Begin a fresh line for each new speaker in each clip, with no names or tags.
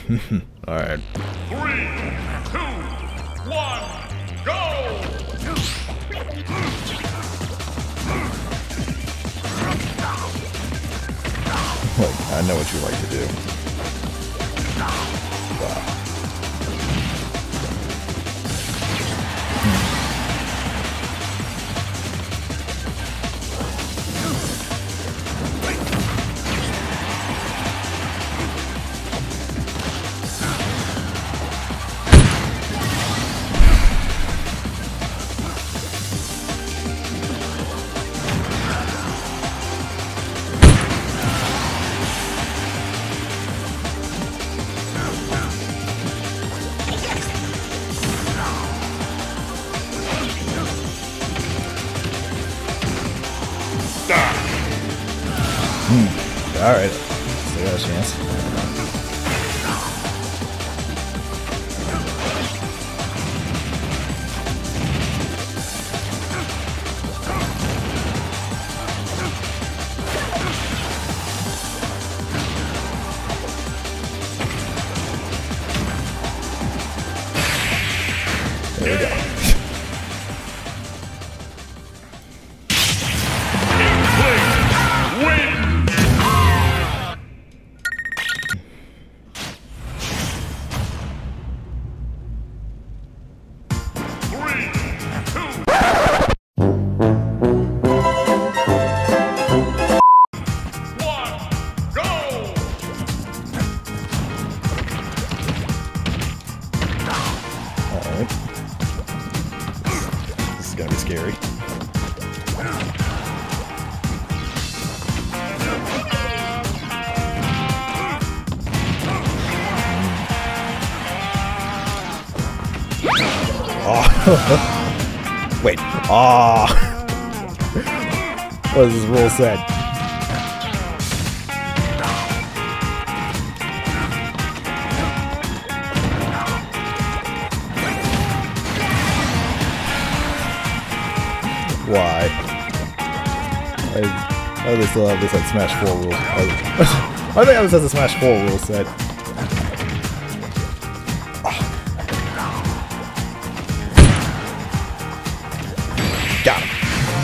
Alright.
3, 2, 1, go!
Look, I know what you like to do. Wow. Alright. Still got a chance. There we go. Alright. This is gonna be scary. Oh. Wait. Oh. What does this rule say? Why? I do they still have this like Smash 4 rule? I think this has a Smash 4 rule set. Got him.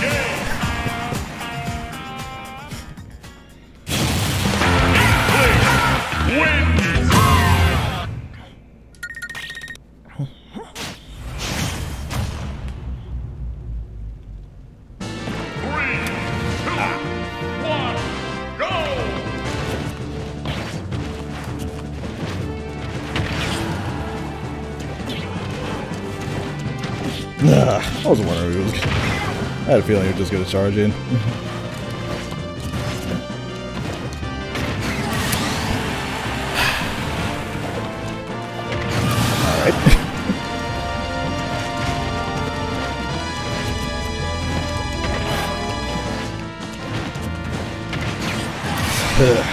Nah, I wasn't wondering if it was. I had a feeling he was just gonna charge in. Alright.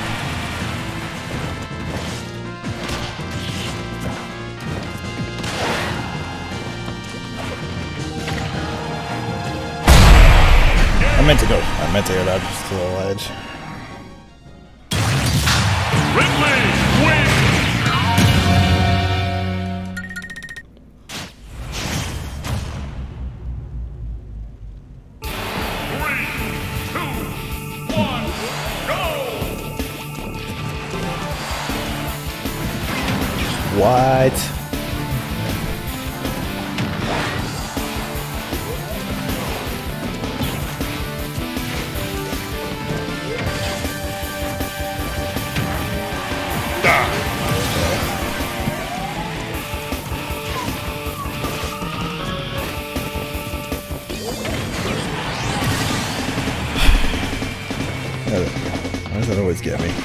I meant to go that just to the ledge.
Ridley wins!
What? Why does that always get me?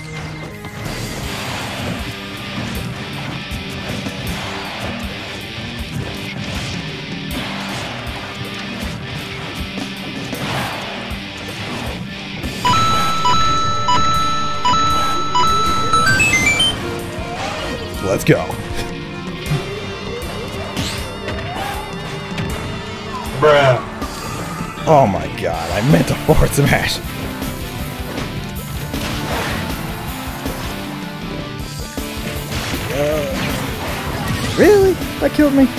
Let's go.
Bruh.
Oh my god, I meant to forward smash. Really? That killed me?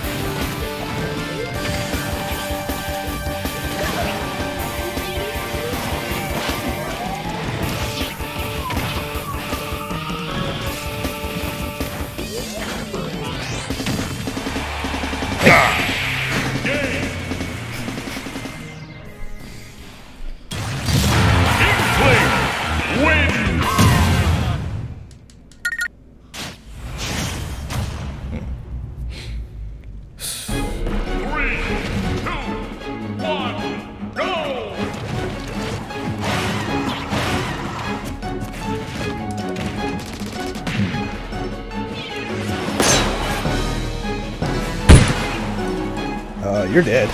You're dead.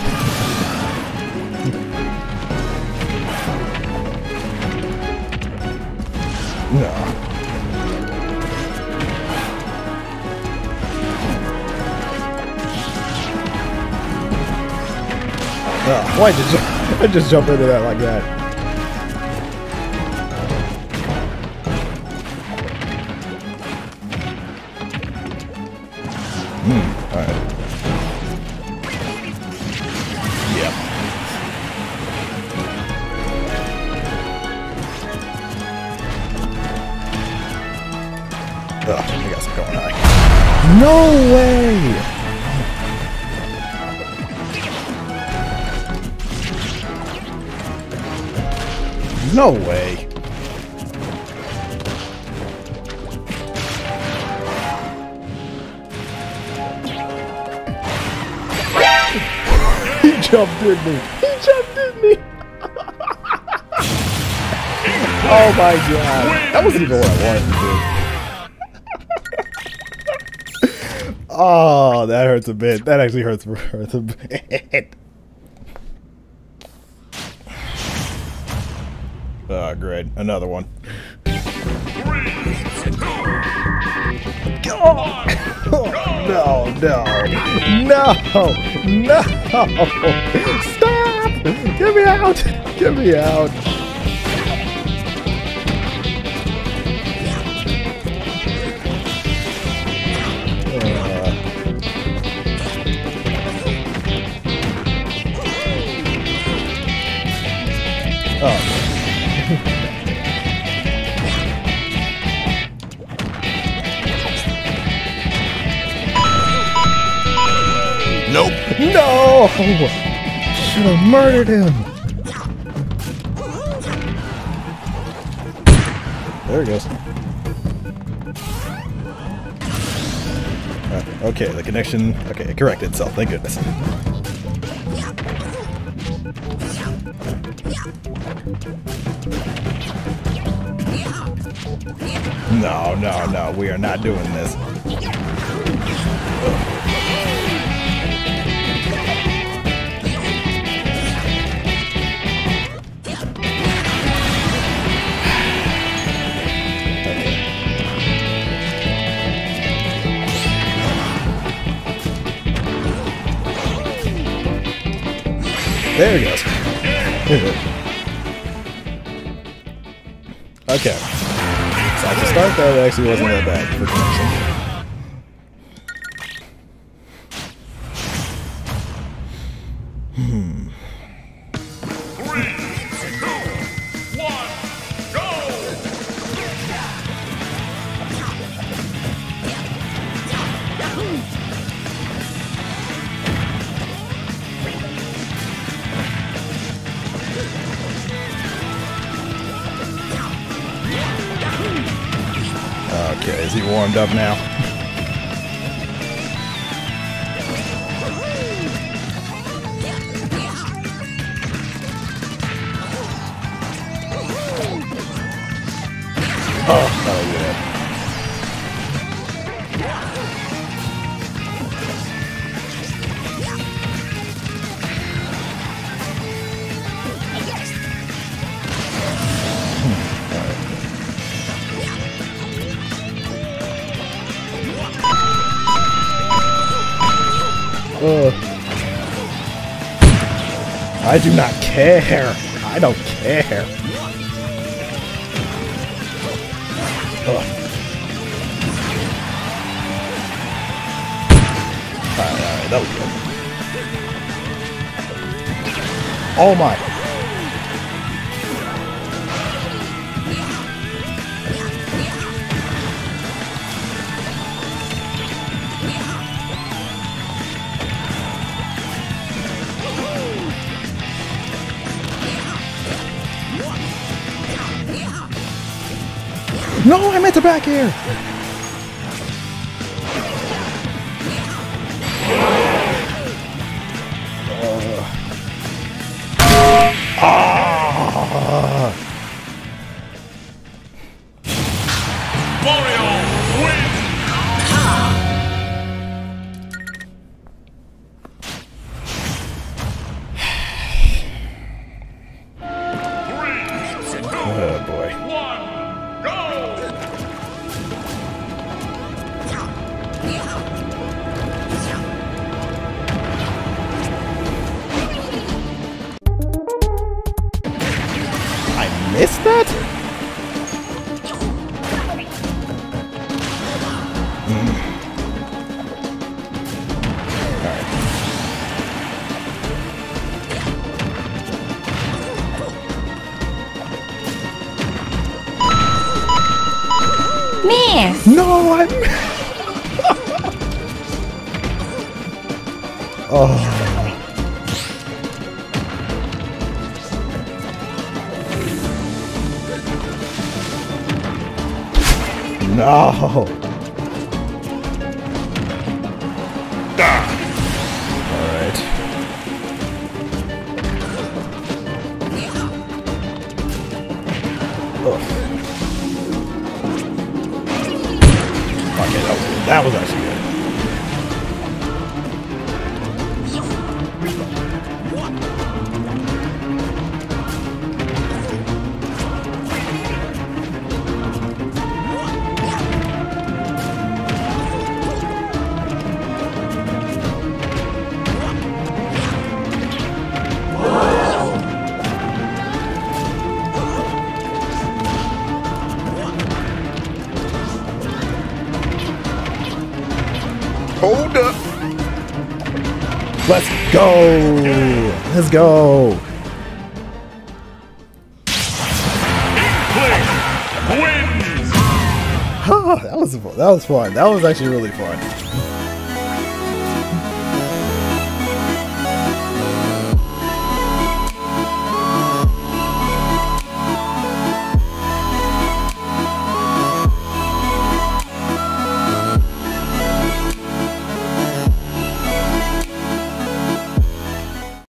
No. Why did I just jump into that like that? Alright. Yep. I guess I'm going high. No way! No way! He jumped in me! He jumped in me! Oh my god! That wasn't even what I wanted to do. Oh, that hurts a bit. That actually hurts a bit. Oh, great. Another one.
3, 2, 1,
No, no, no, no! Stop! Get me out! Get me out! Oh.
Nope.
No! Should have murdered him. There he goes. Okay, the connection. Okay, it corrected itself. Thank goodness. No, no, no. We are not doing this. There he goes. Okay. So to start that, it actually wasn't that bad for connection. Okay, is he warmed up now? Oh yeah. I do not care. I don't care. Alright, that was good. Oh my! No, I meant to back air!
Mario wins!
Oh boy.
1, go!
I missed that?
Miss!
No, I'm. Oh. No. Alright. Okay, that was good. That was actually good.
Hold up!
Let's go! Let's go!
Wins!
That was fun. That was actually really fun.